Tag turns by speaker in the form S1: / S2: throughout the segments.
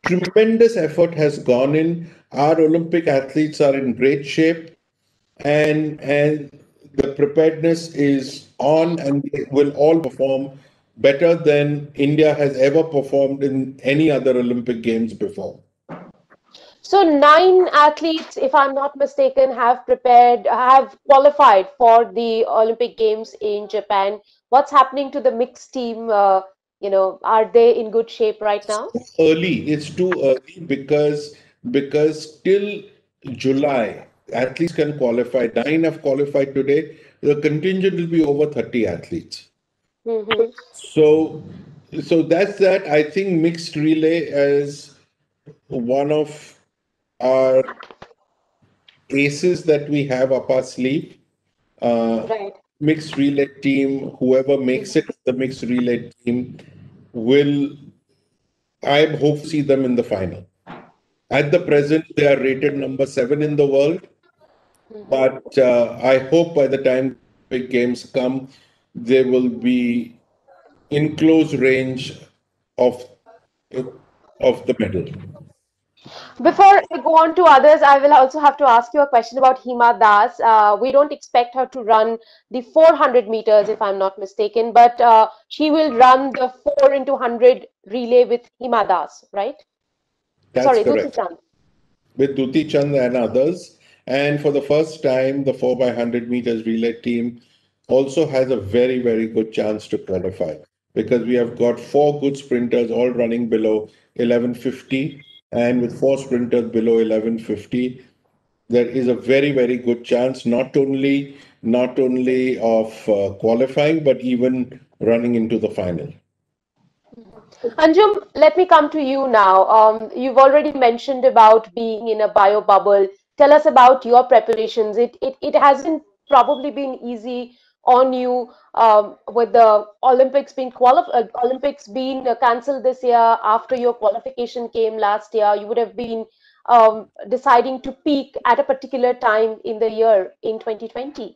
S1: tremendous effort has gone in. Our Olympic athletes are in great shape, and the preparedness is on, and they will all perform better than India has ever performed in any other Olympic Games before.
S2: So 9 athletes, if I'm not mistaken, have qualified for the Olympic Games in Japan. What's happening to the mixed team? Are they in good shape right now?
S1: Early. It's too early because till July, athletes can qualify. Nine have qualified today. The contingent will be over 30 athletes.
S2: Mm-hmm.
S1: So, so that's that. I think mixed relay is one of our aces that we have up our sleeve. Uh,
S2: Right.
S1: Mixed relay team, whoever makes it, the mixed relay team will. I hope to see them in the final. At the present, they are rated number 7 in the world,
S2: Mm-hmm.
S1: but I hope by the time big games come, they will be in close range of of the medal.
S2: Before I go on to others, I will also have to ask you a question about Hima Das. We don't expect her to run the 400 meters, if I'm not mistaken, but she will run the 4 into 100 relay with Hima Das, right?
S1: That's
S2: Sorry, Duti
S1: correct.
S2: Chand.
S1: With Duti Chand and others. And for the first time, the 4 by 100 meters relay team also has a very, very good chance to qualify because we have got 4 good sprinters all running below 11:50. And with 4 sprinters below 11:50, there is a very, very good chance not only of qualifying, but even running into the final.
S2: Anjum, let me come to you now. You've already mentioned about being in a bio bubble. Tell us about your preparations. It hasn't probably been easy on you with the Olympics being cancelled this year after your qualification came last year. You would have been deciding to peak at a particular time in the year in 2020.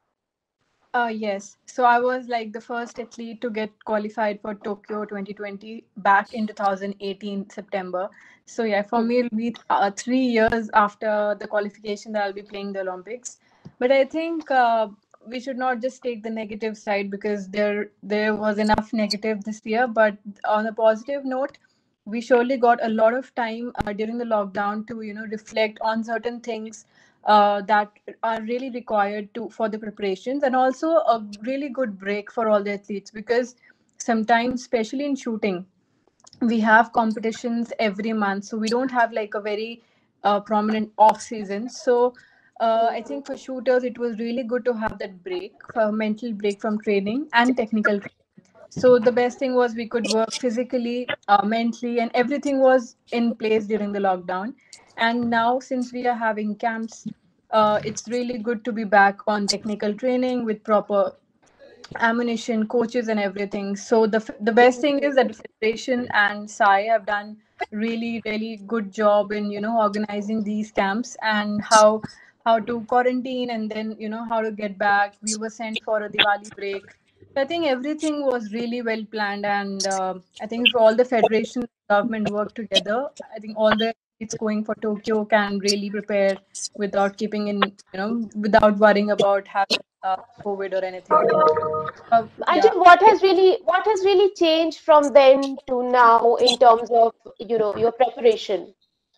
S3: Yes. So I was like the first athlete to get qualified for Tokyo 2020 back in 2018 September. So yeah, for me it'll be 3 years after the qualification that I'll be playing the Olympics. But I think we should not just take the negative side because there was enough negative this year. But on a positive note, we surely got a lot of time during the lockdown to reflect on certain things that are really required to for the preparations, and also a really good break for all the athletes because sometimes, especially in shooting, we have competitions every month, so we don't have like a very prominent off season. So I think for shooters it was really good to have that break, for mental break from training and technical training. So the best thing was we could work physically, mentally, and everything was in place during the lockdown. And now, since we are having camps, it's really good to be back on technical training with proper ammunition, coaches, and everything. So the best thing is that the federation and SAI have done really good job in organizing these camps and how to quarantine, and then how to get back. We were sent for a Diwali break. So I think everything was really well planned, and I think if all the federation government work together, I think all the athletes going for Tokyo can really prepare without keeping in without worrying about having COVID or anything. Yeah.
S2: Anjum, what has really changed from then to now in terms of your preparation?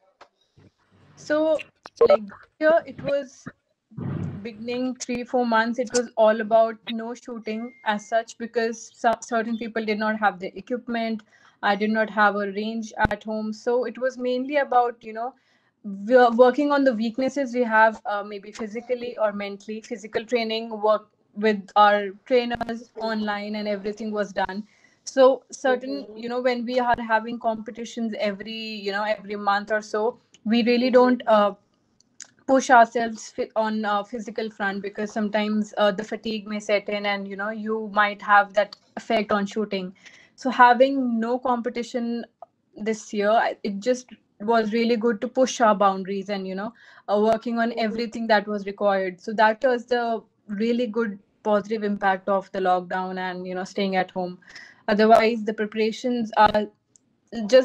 S3: So, like here, it was beginning 3 4 months. It was all about no shooting as such because certain people did not have the equipment. I did not have a range at home, so it was mainly about we're working on the weaknesses we have, maybe physically or mentally. Physical training, work with our trainers online, and everything was done. So certain,
S2: Mhm.
S3: when we are having competitions every month or so, we really don't push ourselves on physical front because sometimes the fatigue may set in, and you might have that effect on shooting. So having no competition this year, it just was really good to push our boundaries and working on
S2: Mhm.
S3: everything that was required. So that was the really good positive impact of the lockdown and staying at home. Otherwise the preparations are just like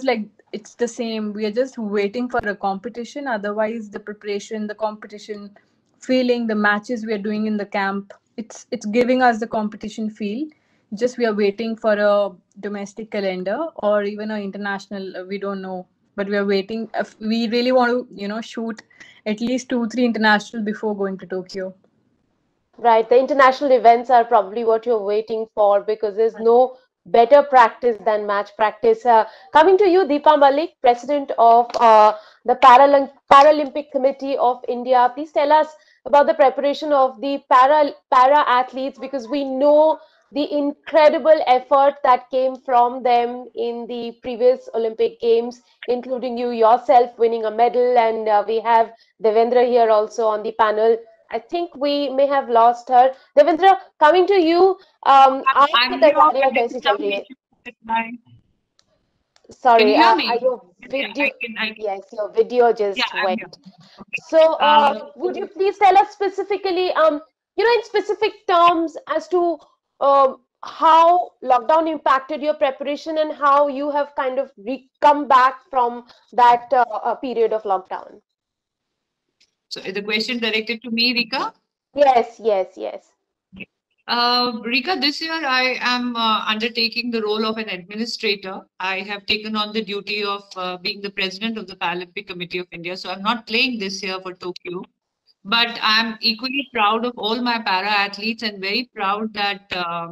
S3: it's the same. We are just waiting for a competition. Otherwise, the preparation, the competition feeling, the matches we are doing in the camp, it's giving us the competition feel. Just we are waiting for a domestic calendar or even an international. We don't know, but we are waiting. If we really want to, shoot at least 2, 3 international before going to Tokyo.
S2: Right, the international events are probably what you're waiting for because there's no better practice than match practice. Coming to you, Deepa Malik, President of the Paralympic Committee of India. Please tell us about the preparation of the para athletes because we know the incredible effort that came from them in the previous Olympic Games, including you yourself winning a medal, and we have Devendra here also on the panel. I think we may have lost her. Devendra, coming to you.
S4: I'm
S2: आपकी तैयारियां
S4: here.
S2: कैसी चल रही है?
S4: Can
S2: Sorry,
S4: you hear me?
S2: your video.
S4: I can.
S2: Yes, your video
S4: Yeah,
S2: just
S4: I'm
S2: went.
S4: here. Okay.
S2: So, would you please tell us specifically, in specific terms as to how lockdown impacted your preparation and how you have kind of come back from that period of lockdown?
S4: So is the question directed to me, Rika?
S2: Yes, yes, yes.
S4: Rika, this year I am undertaking the role of an administrator. I have taken on the duty of being the president of the Paralympic Committee of India. So I'm not playing this year for Tokyo, but I'm equally proud of all my para athletes and very proud that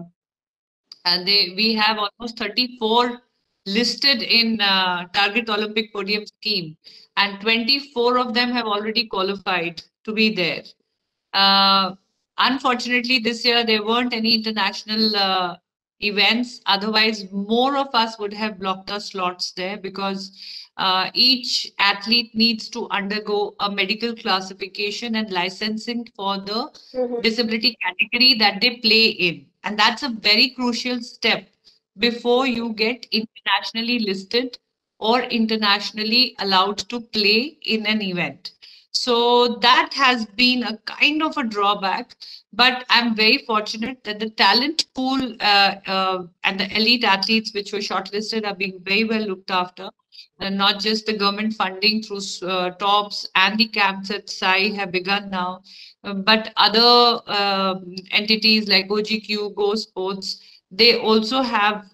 S4: we have almost 34 listed in Target Olympic Podium Scheme, and 24 of them have already qualified to be there. Unfortunately, this year there weren't any international events. Otherwise, more of us would have blocked our slots there because each athlete needs to undergo a medical classification and licensing for the disability category that they play in. And that's a very crucial step before you get internationally listed or internationally allowed to play in an event. So that has been a kind of a drawback, but I'm very fortunate that the talent pool and the elite athletes which were shortlisted are being very well looked after. And not just the government funding through TOPS and the camps at SAI have begun now, but other entities like OGQ, Go Sports, they also have,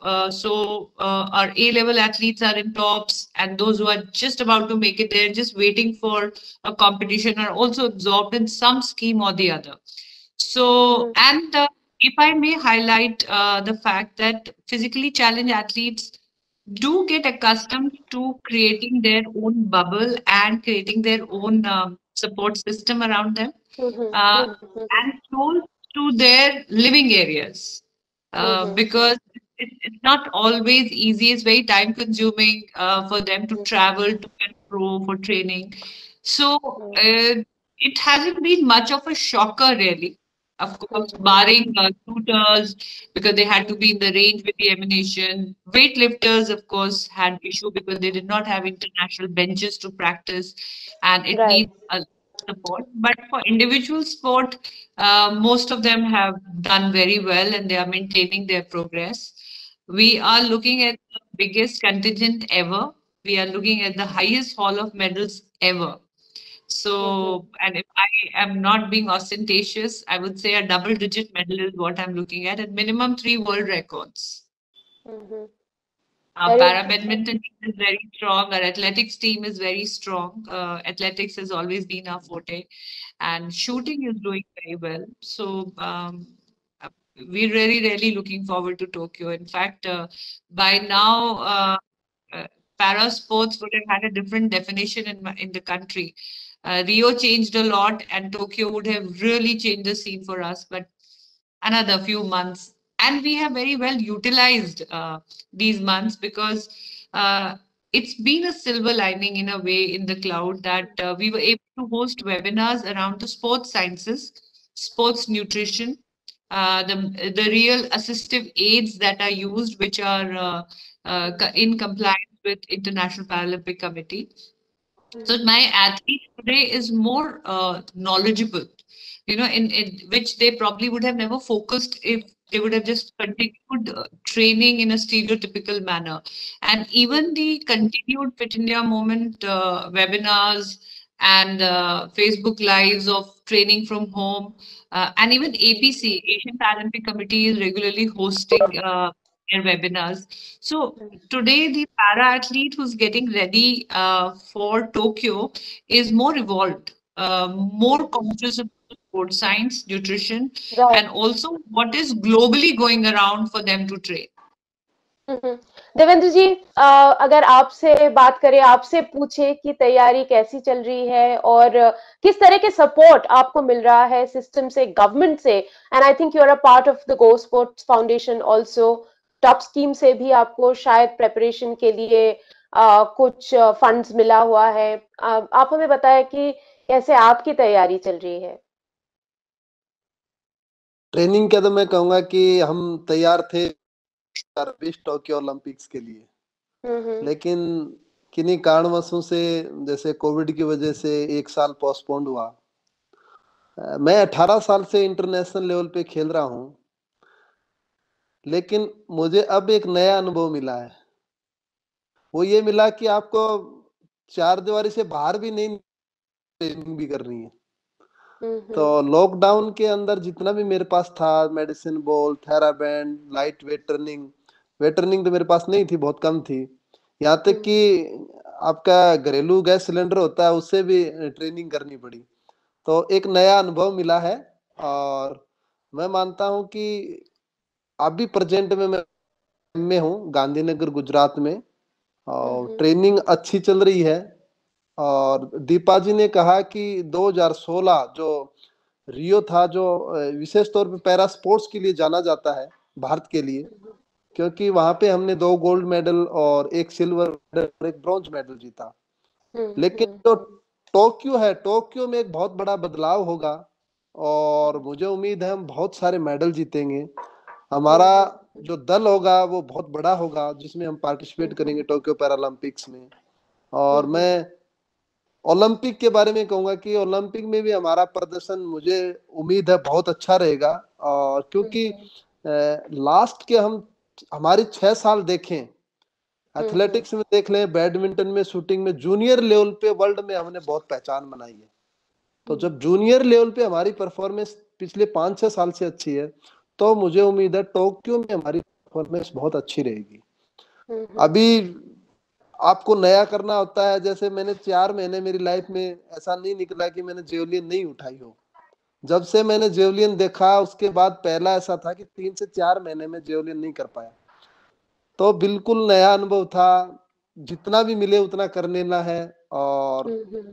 S4: our A-level athletes are in TOPS, and those who are just about to make it, they're just waiting for a competition, are also absorbed in some scheme or the other. So, and if I may highlight the fact that physically challenged athletes do get accustomed to creating their own bubble and creating their own support system around them, and close to their living areas, because it's not always easy. It's very time consuming for them to travel to and fro for training. So it hasn't been much of a shocker, really. Of course, barring shooters, because they had to be in the range with the ammunition. Weightlifters, of course, had issue because they did not have international benches to practice, and it needs a support. But for individual sport, most of them have done very well and they are maintaining their progress. We are looking at the biggest contingent ever. We are looking at the highest haul of medals ever. So, and if I am not being ostentatious, I would say a double-digit medal is what I'm looking at minimum 3 world records. Our para badminton team is very strong. Our athletics team is very strong. Athletics has always been our forte, and shooting is doing very well. So we're really looking forward to Tokyo. In fact, by now, para sports would have had a different definition in the country. Rio changed a lot, and Tokyo would have really changed the scene for us. But another few months, and we have very well utilized these months because it's been a silver lining in a way in the cloud that we were able to host webinars around the sports sciences, sports nutrition, the real assistive aids that are used, which are in compliance with International Paralympic Committee. So my athlete today is more knowledgeable, in which they probably would have never focused if they would have just continued training in a stereotypical manner. And even the continued Fit India Movement webinars and Facebook Lives of training from home, and even APC, Asian Paralympic Committee, is regularly hosting their webinars. So today, the para athlete who's getting ready for Tokyo is more evolved, more conscious of sports science, nutrition,
S2: Right.
S4: and also what is globally going around for them to train.
S2: Devendra जी, अगर आपसे बात करें, आपसे पूछे कि तैयारी कैसी चल रही है और किस तरह के सपोर्ट आपको मिल रहा है सिस्टम से, गवर्नमेंट से, and I think you are a part of the Go Sports Foundation also, TOP scheme से भी आपको शायद प्रेपरेशन के लिए कुछ फंड्स मिला हुआ है। आप हमें बताएं कि कैसे आपकी तैयारी चल रही है।
S5: ट्रेनिंग का तो मैं कहूँगा कि हम तैयार थे 2020 टोक्यो ओलंपिक्स के लिए, लेकिन किन्हीं कारणवशों से, जैसे कोविड की वजह से 1 साल पोस्टपोन्ड हुआ। मैं 18 साल से इंटरनेशनल लेवल पे खेल रहा हूँ, लेकिन मुझे अब एक नया अनुभव मिला है। वो ये मिला कि आपको 4 दीवारी से बाहर भी नहीं ट्रेनिंग भी करनी है। तो लॉकडाउन के अंदर जितना भी मेरे पास था, medicine ball, TheraBand, light weight training तो मेरे पास नहीं थी, बहुत कम थी। यहाँ तक कि आपका घरेलू गैस सिलेंडर होता है, उससे भी ट्रेनिंग करनी पड़ी। तो एक नया अनुभव मिला है और मैं मानता हूँ कि अभी प्रेजेंट में मैं हूँ गांधीनगर गुजरात में, और ट्रेनिंग अच्छी चल रही है। और दीपा जी ने कहा कि 2016 जो रियो था, जो विशेष तौर पे पैरा स्पोर्ट्स के लिए जाना जाता है भारत के लिए, क्योंकि वहां पे हमने 2 गोल्ड मेडल और 1 सिल्वर मेडल और 1 ब्रॉन्ज मेडल जीता। लेकिन जो टोक्यो है, टोक्यो में एक बहुत बड़ा बदलाव होगा और मुझे उम्मीद है हम बहुत सारे मेडल जीतेंगे। हमारा जो दल होगा वो बहुत बड़ा होगा, जिसमें हम पार्टिसिपेट करेंगे टोक्यो पैरालंपिक्स में। और मैं ओलंपिक के बारे में कहूंगा कि ओलंपिक में भी हमारा प्रदर्शन, मुझे उम्मीद है, बहुत अच्छा रहेगा। और क्योंकि लास्ट के हमारी 6 साल देखें, एथलेटिक्स में देख लें, बैडमिंटन में, शूटिंग में, जूनियर लेवल पे वर्ल्ड में हमने बहुत पहचान बनाई है। तो जब जूनियर लेवल पे हमारी परफॉर्मेंस पिछले 5-6 साल से अच्छी है, तो मुझे उम्मीद है टोक्यो में हमारी परफॉर्मेंस बहुत अच्छी रहेगी। अभी आपको नया करना होता है, जैसे मैंने 4 महीने, मेरी लाइफ में ऐसा नहीं निकला कि मैंने जेवलिन नहीं उठाई हो। जब से मैंने जेवलिन देखा, उसके बाद पहला ऐसा था कि 3 से 4 महीने में जेवलिन नहीं कर पाया। तो बिल्कुल नया अनुभव था, जितना भी मिले उतना कर लेना है। और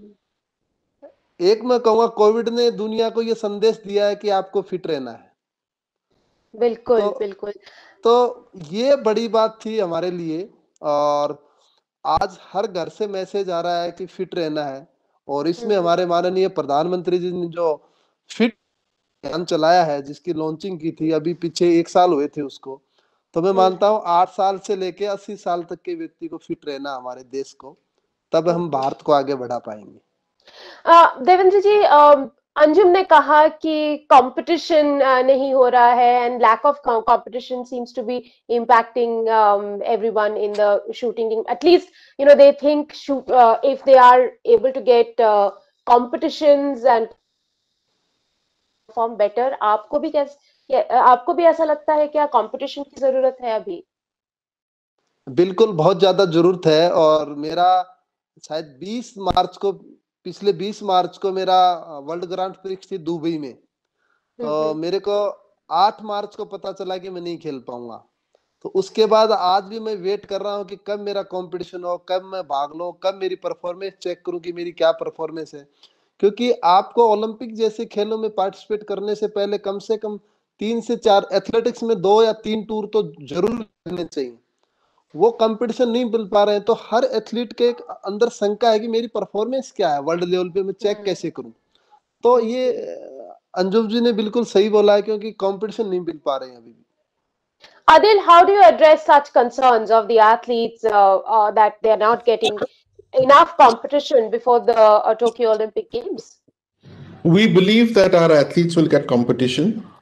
S5: एक मैं कहूँगा, कोविड ने दुनिया को ये संदेश दिया है कि आपको फिट रहना है।
S2: बिल्कुल बिल्कुल।
S5: तो ये बड़ी बात थी हमारे लिए, और आज हर घर से मैसेज आ रहा है कि फिट रहना है। और इसमें हमारे माननीय प्रधानमंत्री जी ने जो फिट अभियान चलाया है, जिसकी लॉन्चिंग की थी, अभी पीछे 1 साल हुए थे उसको, तो मैं मानता हूँ 8 साल से लेके 80 साल तक के व्यक्ति को फिट रहना हमारे देश को, तब हम भारत को आगे बढ़ा पाएंगे।
S2: देवेंद्र जी, अंजुम ने कहा कि कंपटीशन नहीं हो रहा है and lack of competition seems to be impacting everyone in the shooting, at least you know they think if they are able to get competitions and perform better. आपको भी ऐसा लगता है क्या कंपटीशन की जरूरत है अभी?
S5: बिल्कुल, बहुत ज्यादा जरूरत है। और मेरा शायद पिछले 20 मार्च को मेरा वर्ल्ड ग्रांड प्रिक्स थी दुबई में। तो मेरे को 8 मार्च को पता चला कि मैं नहीं खेल पाऊंगा। तो उसके बाद आज भी मैं वेट कर रहा हूँ कि कब मेरा कंपटीशन हो, कब मैं भाग लूं, कब मेरी परफॉर्मेंस चेक करूं कि मेरी क्या परफॉर्मेंस है। क्योंकि आपको ओलंपिक जैसे खेलों में पार्टिसिपेट करने से पहले कम से कम 3 से 4, एथलेटिक्स में 2 या 3 टूर तो जरूर करने चाहिए। वो कंपटीशन नहीं मिल पा रहे हैं, तो हर एथलीट के एक अंदर शंका है कि मेरी परफॉर्मेंस क्या है, वर्ल्ड लेवल पे मैं चेक कैसे करूं। तो ये अंजुम जी ने बिल्कुल सही बोला है, क्योंकि कंपटीशन नहीं मिल पा रहे हैं अभी भी।
S2: Adil, how do you address such concerns of the athletes that they are not getting enough competition before the Tokyo Olympic Games?
S1: We believe that our athletes will get competition.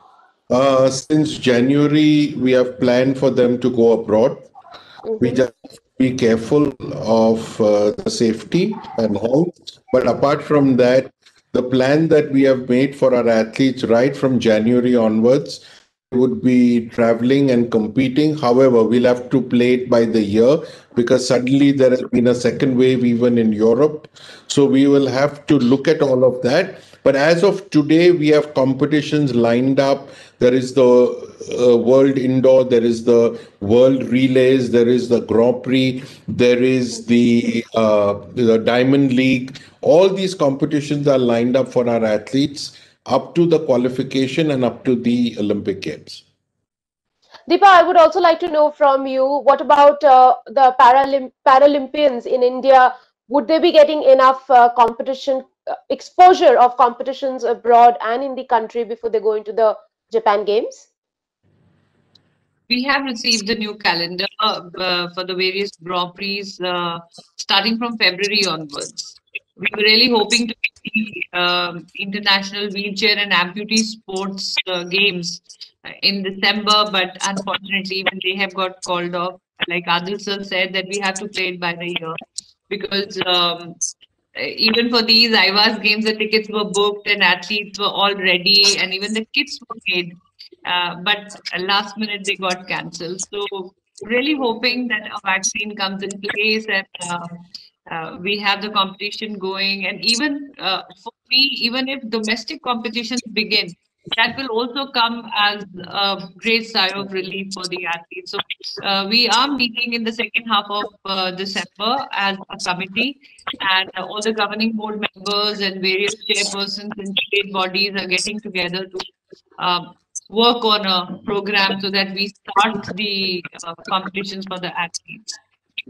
S1: Since January, we have planned for them to go abroad. We just be careful of the safety and health. But apart from that, the plan that we have made for our athletes right from January onwards would be traveling and competing. However, we'll have to play it by the year because suddenly there has been a second wave even in Europe. So we will have to look at all of that. But as of today, we have competitions lined up. There is the World Indoor, there is the World Relays, there is the Grand Prix, there is the Diamond League. All these competitions are lined up for our athletes up to the qualification and up to the Olympic Games.
S2: Deepa, I would also like to know from you, what about the Paralympians in India? Would they be getting enough competition exposure of competitions abroad and in the country before they go into the Japan Games?
S4: We have received the new calendar for the various Grand Prix starting from February onwards. We were really hoping to see international wheelchair and amputee sports games in December, but unfortunately, even they have got called off. Like Adil sir said, that we have to play it by the year because even for these IVAS games, the tickets were booked and athletes were all ready, and even the kits were made. But last minute they got cancelled. So really hoping that a vaccine comes in place and we have the competition going. And even for me, even if domestic competitions begin, that will also come as a great sigh of relief for the athletes. So we are meeting in the second half of December as a committee, and all the governing board members and various chairpersons and state bodies are getting together to work on a program so that we start the competitions for the athletes.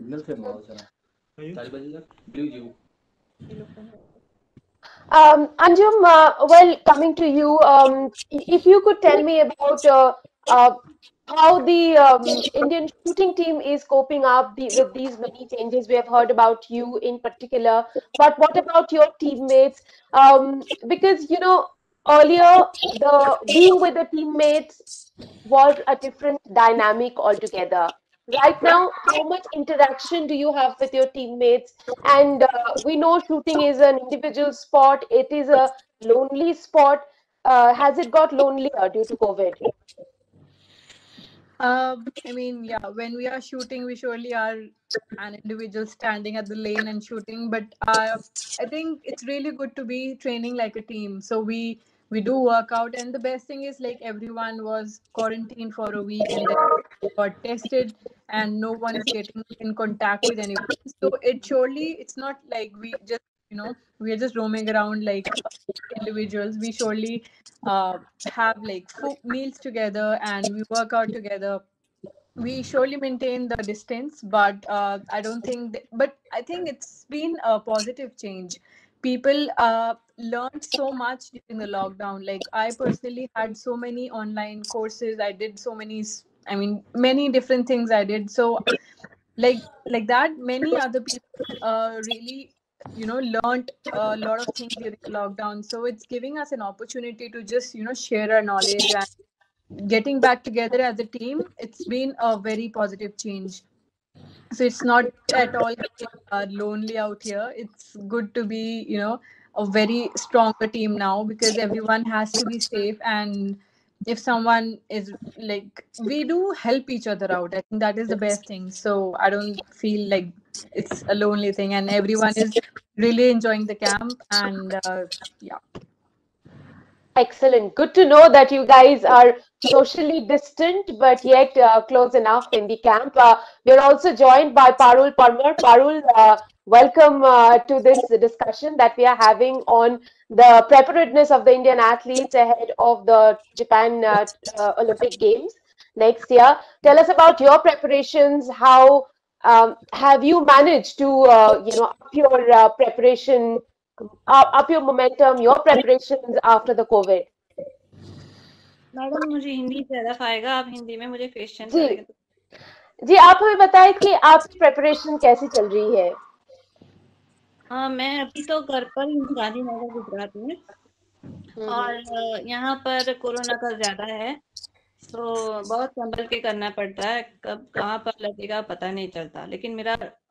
S2: Anjum, well, coming to you, if you could tell me about how the Indian shooting team is coping up with these many changes. We have heard about you in particular, but what about your teammates? Because, you know, earlier the being with the teammates was a different dynamic altogether. Right now, how much interaction do you have with your teammates? And we know shooting is an individual sport, it is a lonely sport. Has it got lonelier due to COVID?
S3: I mean, yeah, when we are shooting, we surely are an individual standing at the lane and shooting. But I think it's really good to be training like a team. So we do work out, and the best thing is like everyone was quarantined for a week and then got tested, and no one is getting in contact with anyone. So it's not like we just we are just roaming around like individuals. We surely have like meals together and we work out together. We surely maintain the distance, but I don't think but I think it's been a positive change. People learned so much during the lockdown. Like I personally had so many online courses, I did so many, I mean, many different things I did. So like that, many other people really learned a lot of things during the lockdown. So it's giving us an opportunity to just share our knowledge and getting back together as a team. It's been a very positive change. So it's not at all lonely out here. It's good to be a very stronger team now, because everyone has to be safe. And if someone is like, we do help each other out. I think that is the best thing. So I don't feel like it's a lonely thing, and everyone is really enjoying the camp. And yeah.
S2: Excellent. Good to know that you guys are socially distant, but yet close enough in the camp. We're also joined by Parul Parmar. Parul, welcome to this discussion that we are having on the preparedness of the Indian athletes ahead of the Japan Olympic Games next year. Tell us about your preparations. How have you managed to, up your preparation, up your momentum, your preparations after the COVID?
S6: Madam मुझे हिंदी ज्यादा आएगा, आप हिंदी में मुझे question
S2: जी
S6: करेंगे।
S2: जी, आप हमें बताएं कि आपकी प्रिपरेशन कैसी चल रही है?
S6: हाँ, मैं अभी तो घर पर ही हूँ, गांधीनगर गुजरात में। और यहाँ पर कोरोना का ज्यादा है, तो बहुत संभल के करना पड़ता है, कब कहाँ पर लगेगा पता नहीं चलता। लेकिन मेरा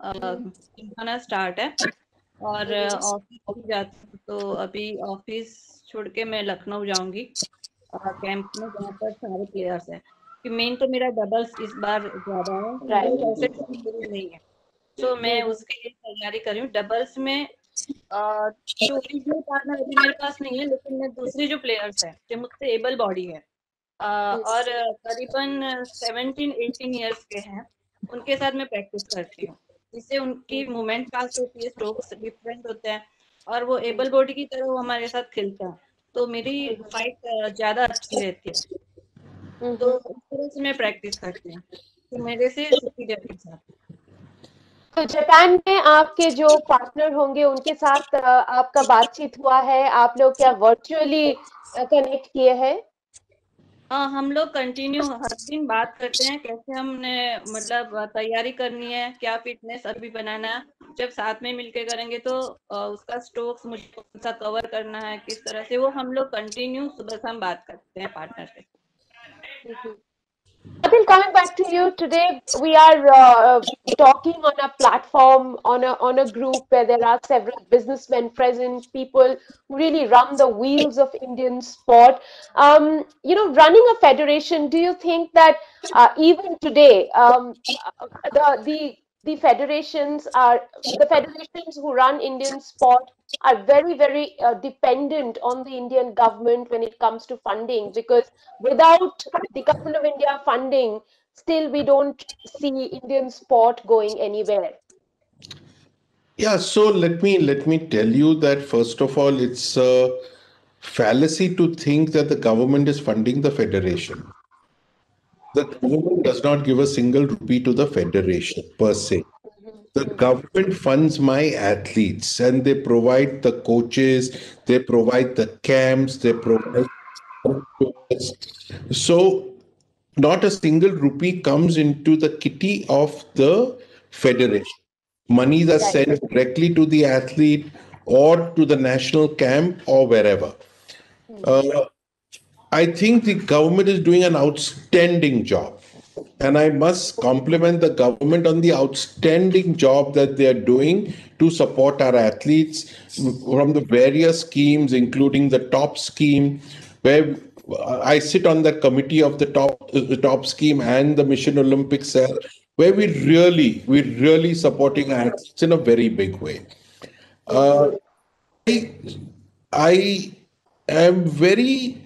S6: जिम स्टार्ट है और ऑफिस भी जाती हूँ, तो अभी ऑफिस छोड़ के मैं लखनऊ जाऊंगी कैंप में, जहाँ पर सारे प्लेयर्स हैं। कि मेन तो मेरा डबल्स इस बार ज्यादा है, सिंगल्स ऐसे तो मेरी नहीं है, तो मैं उसके लिए तैयारी कर रही हूँ। डबल्स में जो ओरिजिनल पार्टनर अभी मेरे पास नहीं है, लेकिन मैं दूसरी जो प्लेयर्स हैं जो मुझसे एबल बॉडी है और करीबन 17-18 ईयर्स के हैं, उनके साथ मैं प्रैक्टिस करती हूँ, जिससे उनकी मूवमेंट फास्ट होती है, स्ट्रोक्स डिफरेंट होते हैं और वो एबल बॉडी की तरह वो हमारे साथ खेलता है, तो मेरी फाइट ज्यादा अच्छी रहती है। तो इस तरह से मैं प्रैक्टिस करती हूँ, तो मेरे से सुपीरियर के साथ।
S2: तो जापान में आपके जो पार्टनर होंगे उनके साथ आपका बातचीत हुआ है? आप लोग क्या वर्चुअली कनेक्ट किए हैं?
S6: हाँ, हम लोग कंटिन्यू हर दिन बात करते हैं, कैसे हमने मतलब तैयारी करनी है, क्या फिटनेस अभी बनाना है। जब साथ में मिलके करेंगे तो उसका स्ट्रोक्स मुझे कौन सा कवर करना है, किस तरह से, वो हम लोग कंटिन्यू सुबह शाम बात करते हैं पार्टनर से।
S2: Adil, coming back to you today, we are talking on a platform, on a group where there are several businessmen present, people who really run the wheels of Indian sport. Running a federation, do you think that even today, the the federations are the federations who run Indian sport are very, very dependent on the Indian government when it comes to funding, because without the government of India funding, still we don't see Indian sport going anywhere.
S1: Yeah, so let me tell you that first of all, it's a fallacy to think that the government is funding the federation. The government does not give a single rupee to the federation per se. The government funds my athletes and they provide the coaches, they provide the camps, they provide. So, not a single rupee comes into the kitty of the federation. Monies are sent directly to the athlete or to the national camp or wherever. I think the government is doing an outstanding job. And I must compliment the government on the outstanding job that they are doing to support our athletes from the various schemes, including the top scheme, where I sit on the committee of the top scheme and the Mission Olympics cell, where we're really supporting our athletes in a very big way. Uh, I am very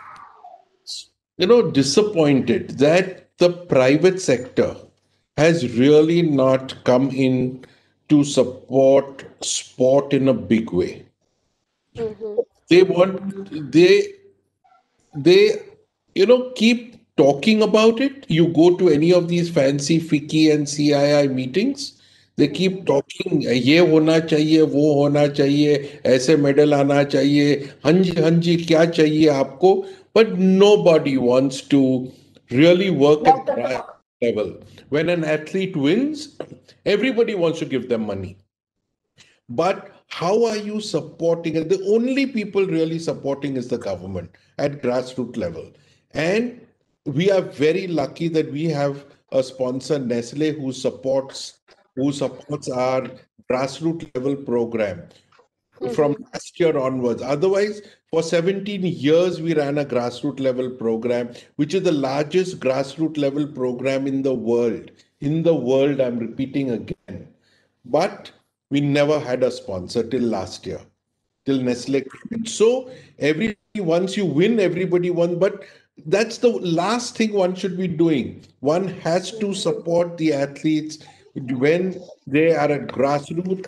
S1: disappointed that the private sector has really not come in to support sport in a big way. They want they keep talking about it. You go to any of these fancy FICCI and CII meetings, they keep talking, ये होना चाहिए, वो होना चाहिए, ऐसे medal आना चाहिए, हाँ जी क्या चाहिए आपको, but nobody wants to really work at that level. When an athlete wins, everybody wants to give them money. But how are you supporting it? The only people really supporting is the government at grassroots level. And we are very lucky that we have a sponsor, Nestle, who supports our grassroots level program from last year onwards. Otherwise, for 17 years, we ran a grassroots level program, which is the largest grassroots level program in the world. In the world, I'm repeating again. But we never had a sponsor till last year, till Nestle came in. So once you win, everybody won. But that's the last thing one should be doing. One has to support the athletes when they are at grassroots,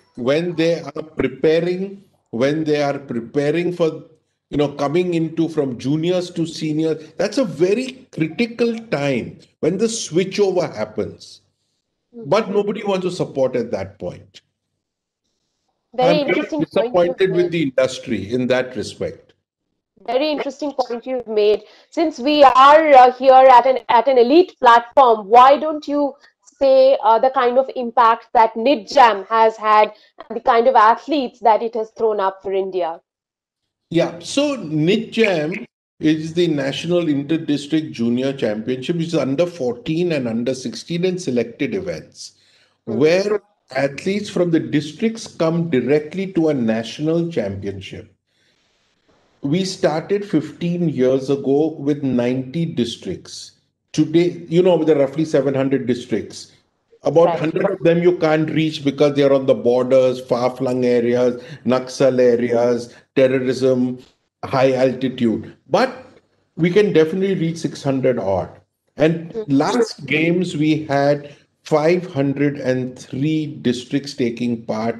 S1: when they are preparing for coming into from juniors to seniors. That's a very critical time when the switchover happens. But nobody wants to support at that point.
S2: Very
S1: I'm
S2: interesting
S1: very
S2: point you've
S1: disappointed with
S2: made.
S1: the industry in that respect.
S2: Very interesting point you've made. Since we are here at an elite platform, why don't you say the kind of impact that NITJAM has had and the kind of athletes that it has thrown up for India?
S1: Yeah, so NITJAM is the National Inter-District Junior Championship, which is under 14 and under 16 and selected events, where athletes from the districts come directly to a national championship. We started 15 years ago with 90 districts. Today, there are roughly 700 districts. About 100 of them you can't reach because they're on the borders, far-flung areas, Naxal areas, terrorism, high altitude. But we can definitely reach 600 odd. And last games, we had 503 districts taking part,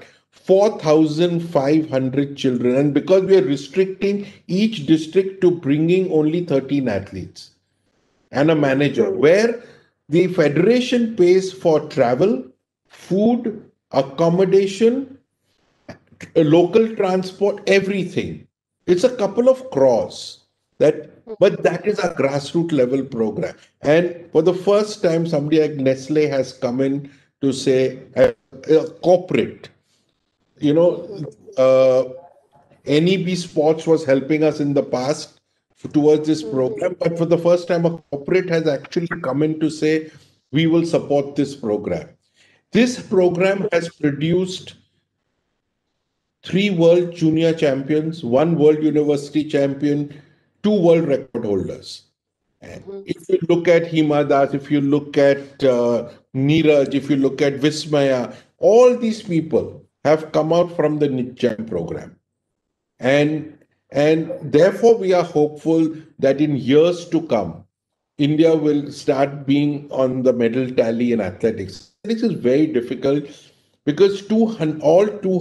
S1: 4,500 children. And because we are restricting each district to bringing only 13 athletes and a manager, where the federation pays for travel, food, accommodation, local transport, everything. It's a couple of crores. But that is a grassroots level program. And for the first time, somebody like Nestle has come in to say, a corporate, NEB Sports was helping us in the past towards this program, but for the first time, a corporate has actually come in to say, we will support this program. This program has produced 3 world junior champions, 1 world university champion, 2 world record holders. If you look at Hima Das, if you look at Neeraj, if you look at Vismaya, all these people have come out from the NITJAM program. And therefore, we are hopeful that in years to come, India will start being on the medal tally in athletics. Athletics is very difficult because all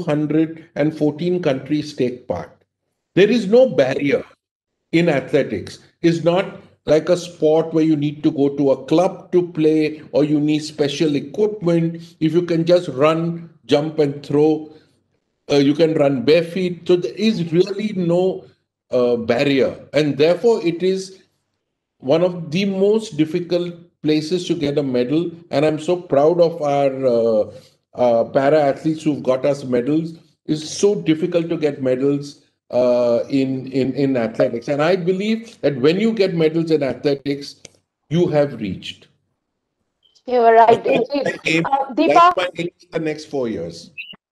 S1: 214 countries take part. There is no barrier in athletics. It's not like a sport where you need to go to a club to play or you need special equipment. If you can just run, jump and throw, you can run bare feet. So there is really no barrier. And therefore, it is one of the most difficult places to get a medal. And I'm so proud of our para athletes who've got us medals. It's so difficult to get medals in athletics. And I believe that when you get medals in athletics, you have reached.
S2: You are right.
S1: That's
S2: Deepa,
S1: my aim in the next 4 years.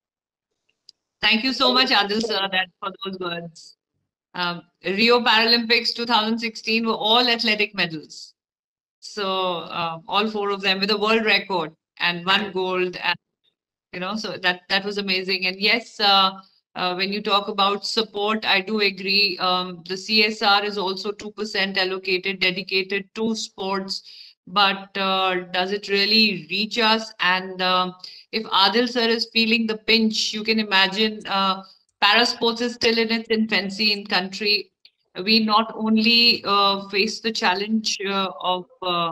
S4: Thank you so much, Adil sir, for those words. Rio Paralympics 2016 were all athletic medals. So all 4 of them with a world record and 1 gold, and so that was amazing. And yes, when you talk about support, I do agree. The CSR is also 2% allocated, dedicated to sports. But does it really reach us? And if Adil sir is feeling the pinch, you can imagine para sports is still in its infancy in country. We not only face the challenge of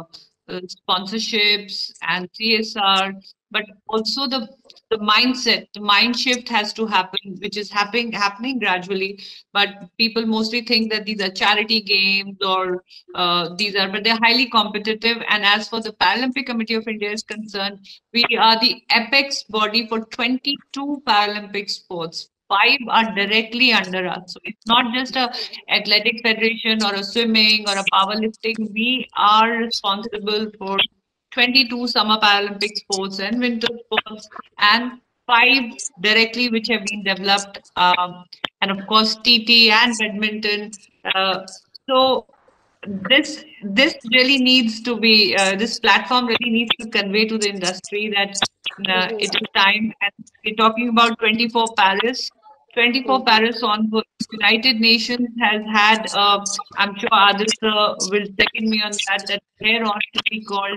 S4: sponsorships and CSR, but also the mindset, the mind shift has to happen, which is happening gradually. But people mostly think that these are charity games or but they're highly competitive. And as for the Paralympic Committee of India is concerned, we are the apex body for 22 Paralympic sports. 5 are directly under us. So it's not just a athletic federation or a swimming or a powerlifting. We are responsible for 22 summer Paralympic sports and winter sports, and 5 directly which have been developed, and of course TT and badminton. So this really needs to be, this platform really needs to convey to the industry that it is time. And we're talking about 24 Paris. 24 Paris onward. United Nations has had, I'm sure Adil sir will second me on that there ought to be called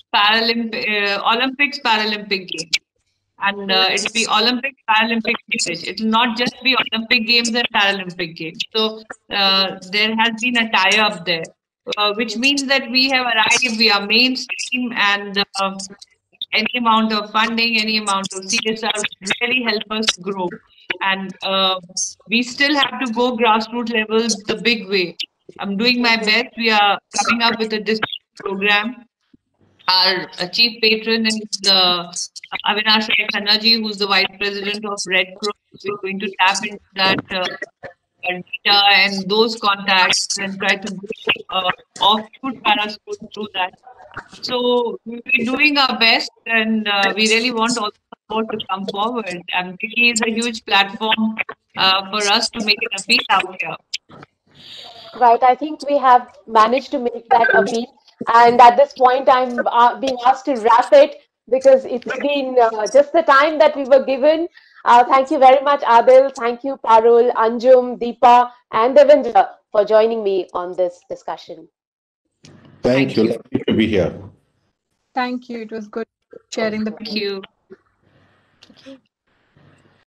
S4: Olympics Paralympic Games. And it'll be Olympic Paralympic Village. It will not just be Olympic Games and Paralympic Games. So there has been a tie-up there, which means that we have arrived, we are mainstream, and any amount of funding, any amount of CSR will really help us grow. And we still have to go grassroots level the big way. I'm doing my best. We are coming up with a district program. Our chief patron is Avinash Rai Khanna ji, who's the vice president of Red Cross. We're going to tap into that data and those contacts and try to go off-shoot para school through that. So we're doing our best, and we really want all the support to come forward. And Wiki is a huge platform for us to make an appeal out here.
S2: Right. I think we have managed to make that appeal. And at this point, I'm being asked to wrap it because it's been just the time that we were given. Thank you very much, Adil. Thank you, Parul, Anjum, Deepa, and Devendra for joining me on this discussion.
S1: Thank you. Lovely to be here.
S3: Thank you. It was good sharing the.
S4: Thank you.